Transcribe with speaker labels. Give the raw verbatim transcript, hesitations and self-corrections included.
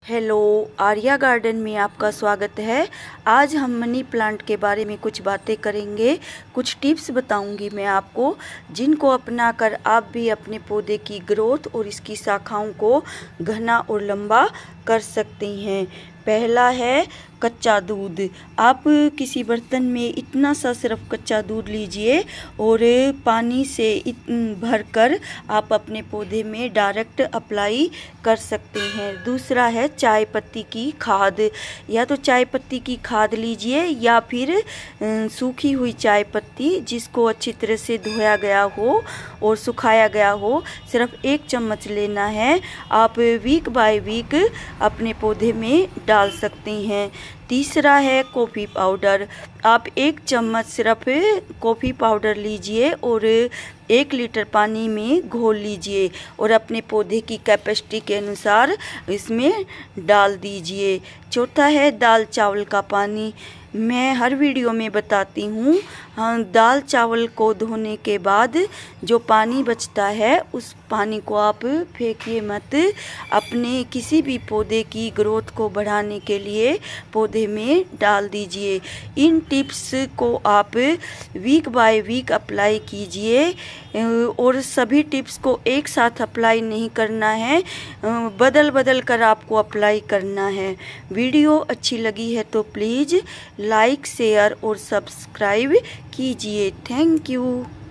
Speaker 1: Hello, Arya garden में आपका स्वागत है। आज हम मनी प्लांट के बारे में कुछ बातें करेंगे। कुछ टिप्स बताऊंगी मैं आपको, जिनको अपनाकर आप भी अपने पौधे की ग्रोथ और इसकी शाखाओं को घना और लंबा कर सकते हैं। पहला है कच्चा दूध। आप किसी बर्तन में इतना सा सिर्फ कच्चा दूध लीजिए और पानी से भरकर आप अपने पौधे में डायरेक्ट अप्लाई कर सकते हैं। दूसरा है चाय पत्ती की खाद। या तो चाय पत्ती की खाद लीजिए या फिर सूखी हुई चाय पत्ती जिसको अच्छी तरह से धोया गया हो और सुखाया गया हो, सिर्फ एक चम्मच लेना है। आप वीक बाय वीक अपने पौधे में डाल सकते हैं। तीसरा है कॉफ़ी पाउडर। आप एक चम्मच सिर्फ कॉफ़ी पाउडर लीजिए और एक लीटर पानी में घोल लीजिए और अपने पौधे की कैपेसिटी के अनुसार इसमें डाल दीजिए। चौथा है दाल चावल का पानी। मैं हर वीडियो में बताती हूँ, हाँ, दाल चावल को धोने के बाद जो पानी बचता है उस पानी को आप फेंकिए मत। अपने किसी भी पौधे की ग्रोथ को बढ़ाने के लिए पौधे में डाल दीजिए। इन टिप्स को आप वीक बाय वीक अप्लाई कीजिए और सभी टिप्स को एक साथ अप्लाई नहीं करना है, बदल बदल कर आपको अप्लाई करना है। वीडियो अच्छी लगी है तो प्लीज़ लाइक, शेयर और सब्सक्राइब कीजिए। Thank you.